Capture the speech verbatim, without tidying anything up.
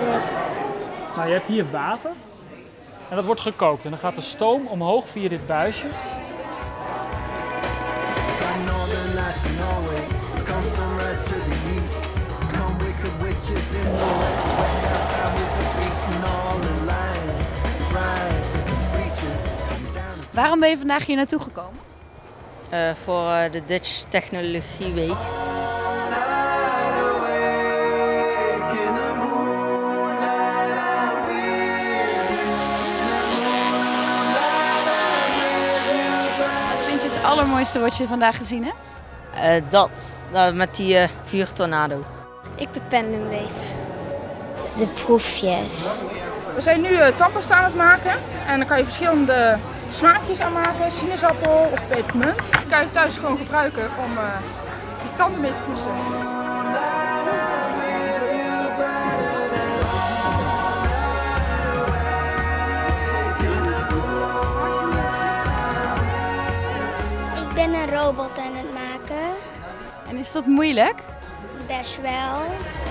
Nou, je hebt hier water en dat wordt gekookt en dan gaat de stoom omhoog via dit buisje. Waarom ben je vandaag hier naartoe gekomen? Uh, voor uh, de Dutch Technologieweek. Wat vind je het allermooiste wat je vandaag gezien hebt? Uh, dat, nou, met die uh, vuurtornado. Ik de pendumweef. De proefjes. We zijn nu uh, tandpasta aan het maken en dan kan je verschillende smaakjes aanmaken, sinaasappel of pepermunt. Dat kan je thuis gewoon gebruiken om uh, je tanden mee te poetsen. Ik ben een robot aan het maken. En is dat moeilijk? Best wel.